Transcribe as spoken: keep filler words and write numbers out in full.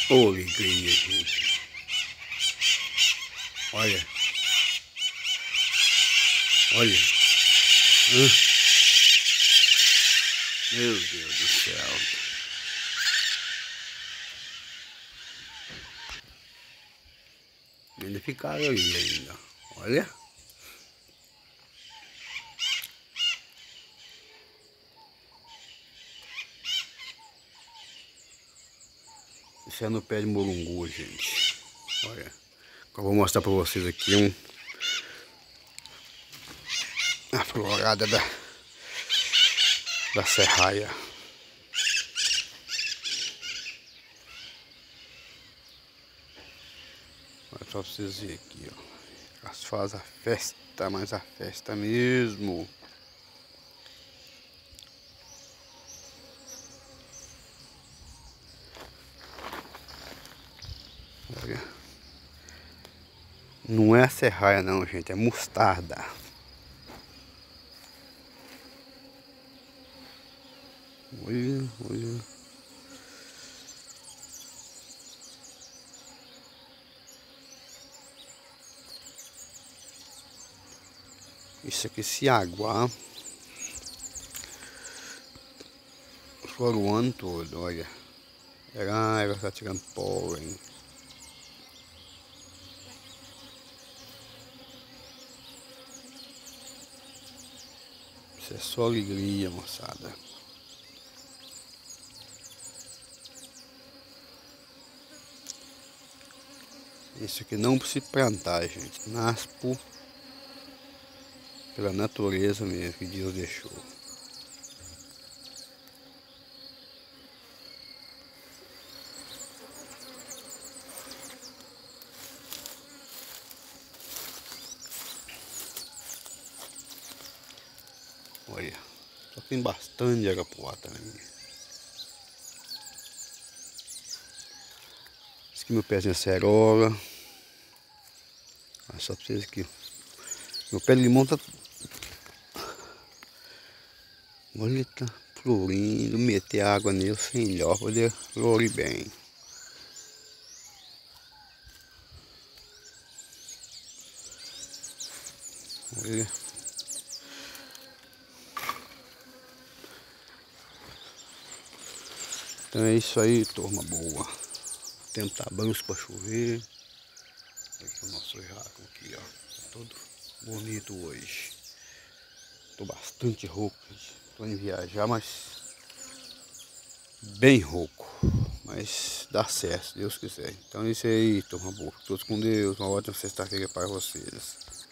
Ô, alegria, gente. Olha. Olha. Hã? Meu Deus do céu. Ainda ficaram ali ainda. Olha. Isso é no pé de morungu, gente. Olha. Eu vou mostrar pra vocês aqui um... a florada da... da serraia. Olha pra vocês verem aqui, ó. Elas fazem a festa, mas a festa mesmo. Olha. Não é a serraia não, gente, é mostarda. Olha, olha. Isso aqui se aguar for o ano todo, olha. Ela, ela está tirando pólen. Isso é só alegria, moçada. Isso aqui não precisa plantar, gente. Nasce por, pela natureza mesmo que Deus deixou. Olha, só tem bastante arapuá também. Esse aqui meu pezinho é cerola. Olha só pra vocês aqui. Meu pé de limão tá... olha, tá florindo. Meter água nele sem dó, poder florir bem. Olha. Então é isso aí, turma boa. O tempo tá brusco para chover. Aqui o nosso jaco aqui, ó. Tá todo bonito hoje. Tô bastante rouco, gente. Tô indo viajar, mas bem rouco. Mas dá certo, se Deus quiser. Então é isso aí, turma boa. Todos com Deus. Uma ótima sexta-feira para vocês.